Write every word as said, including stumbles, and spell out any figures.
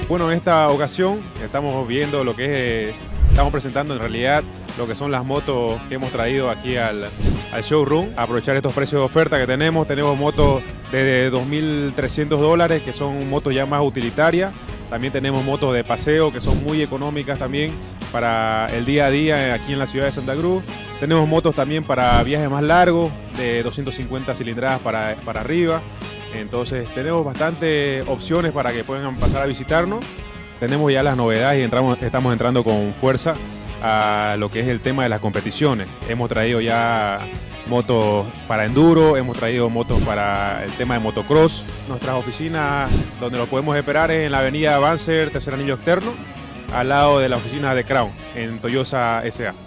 Bueno, en esta ocasión estamos viendo lo que es, eh, estamos presentando en realidad lo que son las motos que hemos traído aquí al, al showroom. Aprovechar estos precios de oferta que tenemos. Tenemos motos de dos mil trescientos dólares, que son motos ya más utilitarias. También tenemos motos de paseo que son muy económicas también para el día a día aquí en la ciudad de Santa Cruz. Tenemos motos también para viajes más largos, de doscientas cincuenta cilindradas para, para arriba. Entonces tenemos bastantes opciones para que puedan pasar a visitarnos. Tenemos ya las novedades y entramos, estamos entrando con fuerza a lo que es el tema de las competiciones. Hemos traído ya motos para enduro, hemos traído motos para el tema de motocross. Nuestras oficinas donde lo podemos esperar es en la avenida Banzer, tercer anillo externo, al lado de la oficina de Crown, en Toyosa S A